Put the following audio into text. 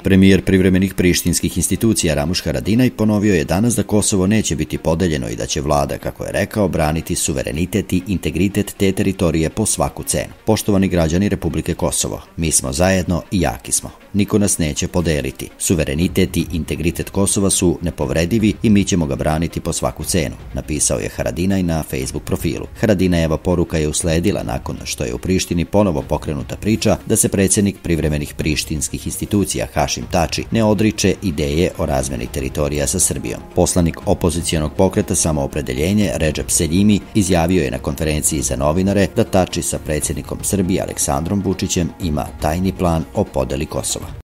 Premijer privremenih prištinskih institucija Ramuš Haradinaj ponovio je danas da Kosovo neće biti podeljeno i da će vlada, kako je rekao, braniti suverenitet i integritet te teritorije po svaku cenu. Poštovani građani Republike Kosovo, mi smo zajedno i jaki smo. Niko nas neće podeliti. Suverenitet i integritet Kosova su nepovredivi i mi ćemo ga braniti po svaku cenu, napisao je Haradinaj na Facebook profilu. Haradinajeva poruka je usledila nakon što je u Prištini ponovo pokrenuta priča da se predsjednik privremenih prištinskih institucija Hašim Tači ne odriče ideje o razmeni teritorija sa Srbijom. Poslanik opozicionog pokreta Samoopredeljenje Redžep Seljimi izjavio je na konferenciji za novinare da Tači sa predsjednikom Srbije Aleksandrom Vučićem ima tajni plan o podeli Kosova.